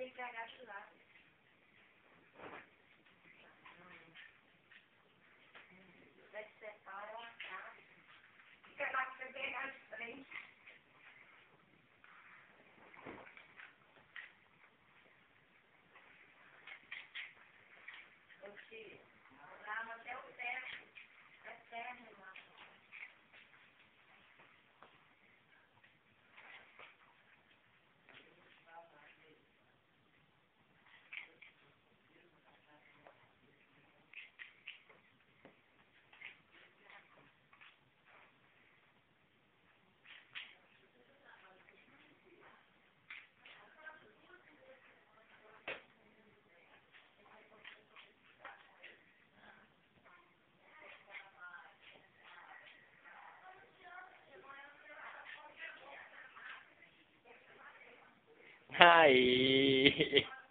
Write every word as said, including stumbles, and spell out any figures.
tem que pegar de lá. Vai separar a casa. Fica lá que você pegar de frente. Eu te lavo até o pé. É terra, irmão. Aí.